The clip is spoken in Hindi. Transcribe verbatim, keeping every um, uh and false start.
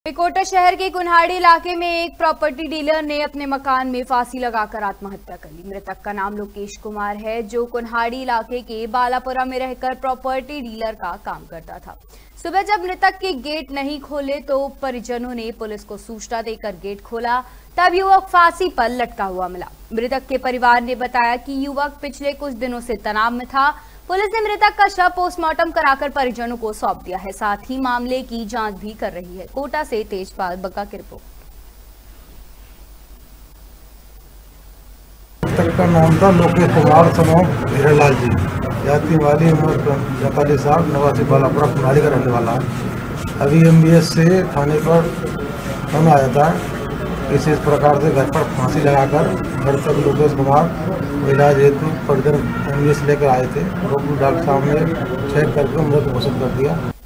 कोटा शहर के कुन्हाड़ी इलाके में एक प्रॉपर्टी डीलर ने अपने मकान में फांसी लगाकर आत्महत्या कर ली। मृतक का नाम लोकेश कुमार है, जो कुन्हाड़ी इलाके के बालापुरा में रहकर प्रॉपर्टी डीलर का काम करता था। सुबह जब मृतक के गेट नहीं खोले तो परिजनों ने पुलिस को सूचना देकर गेट खोला, तब युवक फांसी पर लटका हुआ मिला। मृतक के परिवार ने बताया कि युवक पिछले कुछ दिनों से तनाव में था। पुलिस ने मृतक का शव पोस्टमार्टम कराकर परिजनों को सौंप दिया है, साथ ही मामले की जांच भी कर रही है। कोटा से तेजपाल बग्गा की रिपोर्ट। मृतक का नाम था लोकेश कुमार समूह हीरालाल जी, जाति वाली उम्र पैंतालीस साल, निवासी बालापुरा कुन्हाड़ी का रहने वाला है। अभी एम बी एस से थाने पर फोन आया था, इसी प्रकार से घर पर फांसी लगाकर मृतक लोकेश कुमार इलाज हेतु परिजन एम बी एस लेकर आए थे। डॉक्टर साहब ने चेक करके मृत घोषित कर दिया।